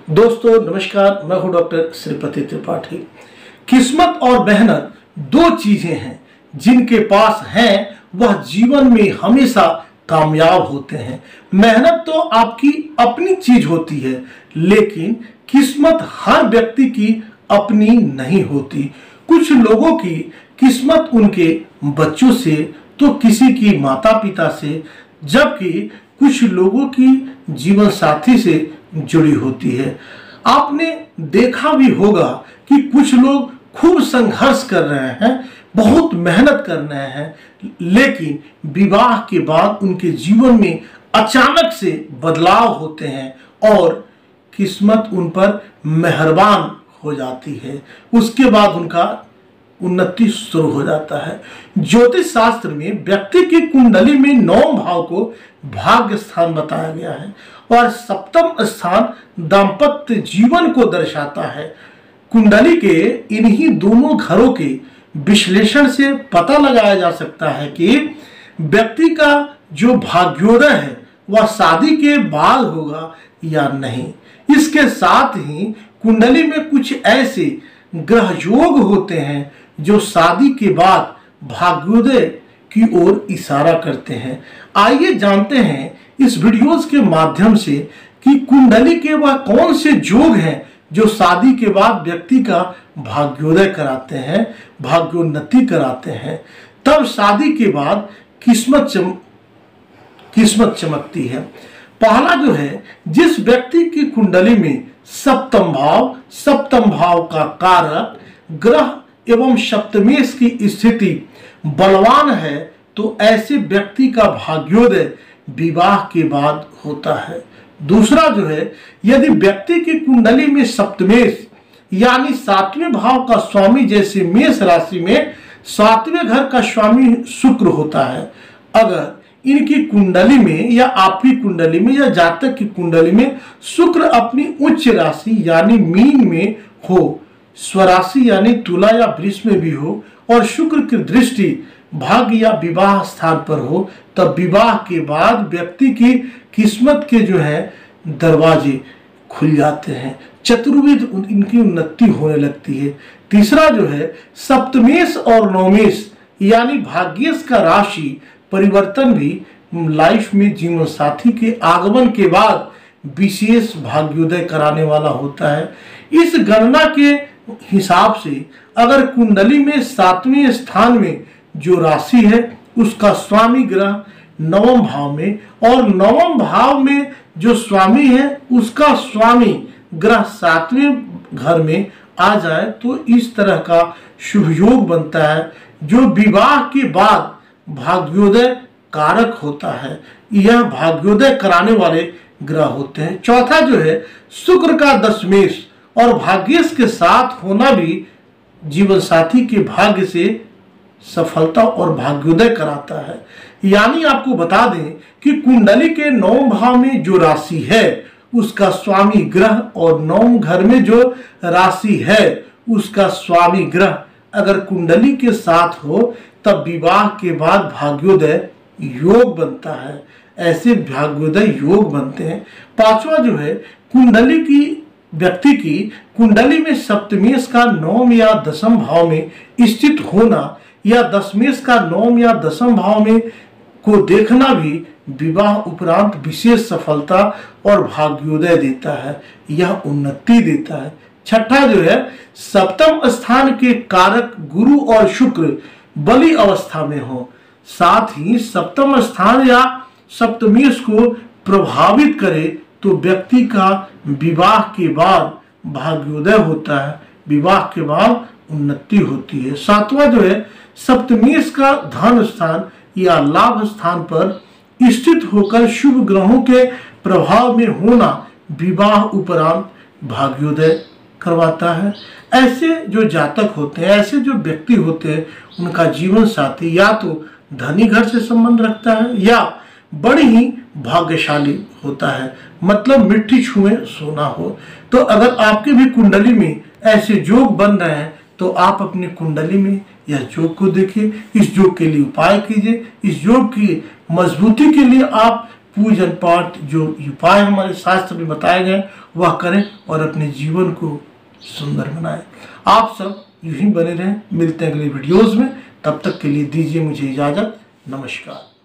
दोस्तों नमस्कार, मैं हूं डॉक्टर श्रीपति त्रिपाठी। किस्मत और मेहनत दो चीजें हैं जिनके पास हैं वह जीवन में हमेशा कामयाब होते हैं। मेहनत तो आपकी अपनी चीज होती है, लेकिन किस्मत हर व्यक्ति की अपनी नहीं होती। कुछ लोगों की किस्मत उनके बच्चों से तो किसी की माता पिता से, जबकि कुछ लोगों की जीवन साथी से जुड़ी होती है। आपने देखा भी होगा कि कुछ लोग खूब संघर्ष कर रहे हैं, बहुत मेहनत कर रहे हैं, लेकिन विवाह के बाद उनके जीवन में अचानक से बदलाव होते हैं और किस्मत उन पर मेहरबान हो जाती है। उसके बाद उनका उन्नति शुरू हो जाता है। ज्योतिष शास्त्र में व्यक्ति की कुंडली में 9 भाव को भाग्य स्थान बताया गया है और 7वां स्थान दाम्पत्य जीवन को दर्शाता है। कुंडली के इन्हीं दोनों घरों के विश्लेषण से पता लगाया जा सकता है कि व्यक्ति का जो भाग्योदय है वह शादी के बाद होगा या नहीं। इसके साथ ही कुंडली में कुछ ऐसे ग्रह योग होते हैं जो शादी के बाद भाग्योदय की ओर इशारा करते हैं। आइए जानते हैं इस वीडियोस के माध्यम से कि कुंडली के वह कौन से योग हैं जो शादी के बाद व्यक्ति का भाग्योदय कराते हैं, भाग्योन्नति कराते हैं। तब शादी के बाद किस्मत चमकती है। पहला जो है, जिस व्यक्ति की कुंडली में सप्तम भाव का कारक ग्रह एवं सप्तमेश की स्थिति बलवान है, तो ऐसे व्यक्ति का भाग्योदय विवाह के बाद होता है। दूसरा जो है, यदि व्यक्ति की कुंडली में सप्तमेश यानी 7वें भाव का स्वामी, जैसे मेष राशि में 7वें घर का स्वामी शुक्र होता है, अगर इनकी कुंडली में या आपकी कुंडली में या जातक की कुंडली में शुक्र अपनी उच्च राशि यानी मीन में हो, स्वराशि यानी तुला या वृष में भी हो और शुक्र की दृष्टि भाग्य या विवाह स्थान पर हो, तब विवाह के बाद व्यक्ति की किस्मत के जो है दरवाजे खुल जाते हैं, चतुर्विध इनकी उन्नति होने लगती है। तीसरा जो है, सप्तमेश और नवमेश यानी भाग्येश का राशि परिवर्तन भी लाइफ में जीवन साथी के आगमन के बाद विशेष भाग्योदय कराने वाला होता है। इस गणना के हिसाब से अगर कुंडली में 7वें स्थान में जो राशि है उसका स्वामी ग्रह 9वें भाव में और 9वें भाव में जो स्वामी है उसका स्वामी ग्रह 7वें घर में आ जाए, तो इस तरह का शुभ योग बनता है जो विवाह के बाद भाग्योदय कारक होता है। यह भाग्योदय कराने वाले ग्रह होते हैं। चौथा जो है, शुक्र का दशमेश और भाग्येश के साथ होना भी जीवन साथी के भाग्य से सफलता और भाग्योदय कराता है। यानी आपको बता दें कि कुंडली के 9 भाव में जो राशि है उसका स्वामी ग्रह और 9 घर में जो राशि है उसका स्वामी ग्रह अगर कुंडली के साथ हो, तब विवाह के बाद भाग्योदय योग बनता है। ऐसे भाग्योदय योग बनते हैं। पांचवा जो है, कुंडली की व्यक्ति की कुंडली में सप्तमेश का 9वें या 10वें भाव में स्थित होना या दशमेश का 9वें या 10वें भाव में को देखना भी विवाह उपरांत विशेष सफलता और भाग्योदय देता है, यह उन्नति देता है। छठा जो है, 7वें स्थान के कारक गुरु और शुक्र बली अवस्था में हो, साथ ही 7वें स्थान या सप्तमेश को प्रभावित करे, तो व्यक्ति का विवाह के बाद भाग्योदय होता है, विवाह के बाद उन्नति होती है। 7वां जो है, सप्तमेश का धन स्थान या लाभ स्थान पर स्थित होकर शुभ ग्रहों के प्रभाव में होना विवाह उपरांत भाग्योदय करवाता है। ऐसे जो जातक होते हैं, ऐसे जो व्यक्ति होते हैं, उनका जीवन साथी या तो धनी घर से संबंध रखता है या बड़ी ही भाग्यशाली होता है, मतलब मिट्टी छुए सोना हो। तो अगर आपके भी कुंडली में ऐसे योग बन रहे हैं तो आप अपनी कुंडली में यह योग को देखिए, इस योग के लिए उपाय कीजिए। इस योग की मजबूती के लिए आप पूजन पाठ जो उपाय हमारे शास्त्र में बताए गए वह करें और अपने जीवन को सुंदर बनाएं। आप सब यूं ही बने रहें। मिलते हैं अगले वीडियोस में, तब तक के लिए दीजिए मुझे इजाजत। नमस्कार।